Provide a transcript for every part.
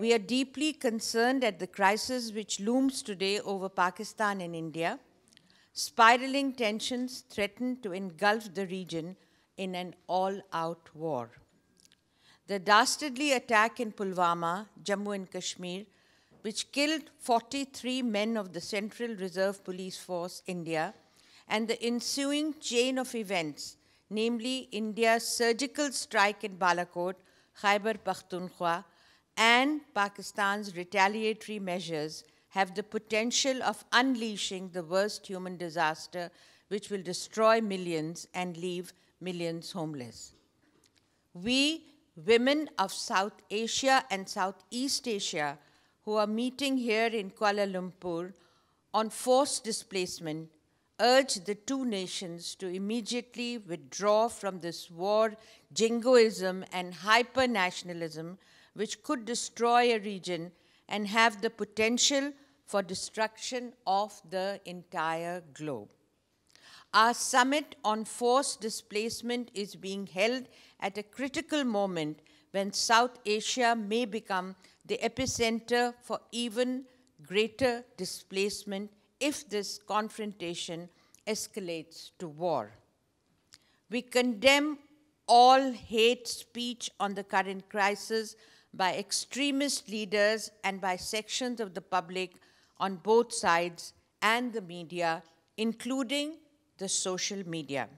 We are deeply concerned at the crisis which looms today over Pakistan and India. Spiraling tensions threaten to engulf the region in an all-out war. The dastardly attack in Pulwama, Jammu and Kashmir, which killed 43 men of the Central Reserve Police Force, India, and the ensuing chain of events, namely India's surgical strike in Balakot, Khyber Pakhtunkhwa, and Pakistan's retaliatory measures, have the potential of unleashing the worst human disaster which will destroy millions and leave millions homeless. We, women of South Asia and Southeast Asia, who are meeting here in Kuala Lumpur on forced displacement, urge the two nations to immediately withdraw from this war, jingoism, and hyper-nationalism which could destroy a region and have the potential for destruction of the entire globe. Our summit on forced displacement is being held at a critical moment when South Asia may become the epicenter for even greater displacement if this confrontation escalates to war. We condemn all hate speech on the current crisis by extremist leaders and by sections of the public on both sides and the media, including the social media.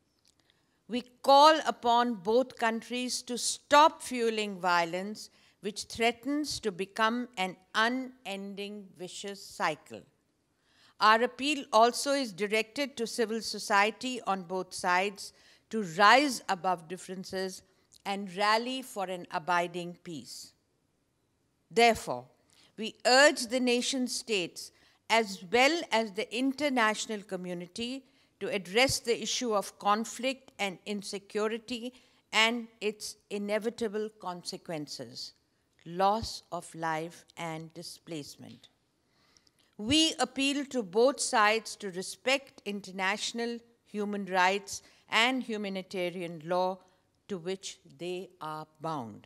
We call upon both countries to stop fueling violence, which threatens to become an unending vicious cycle. Our appeal also is directed to civil society on both sides to rise above differences and rally for an abiding peace. Therefore, we urge the nation-states as well as the international community to address the issue of conflict and insecurity and its inevitable consequences, loss of life and displacement. We appeal to both sides to respect international human rights and humanitarian law to which they are bound.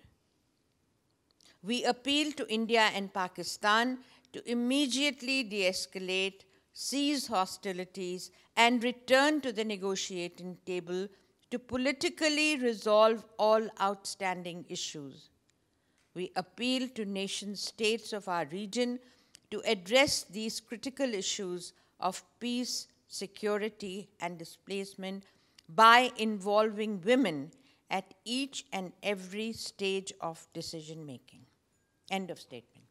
We appeal to India and Pakistan to immediately de-escalate, cease hostilities, and return to the negotiating table to politically resolve all outstanding issues. We appeal to nation-states of our region to address these critical issues of peace, security, and displacement by involving women at each and every stage of decision-making. End of statement.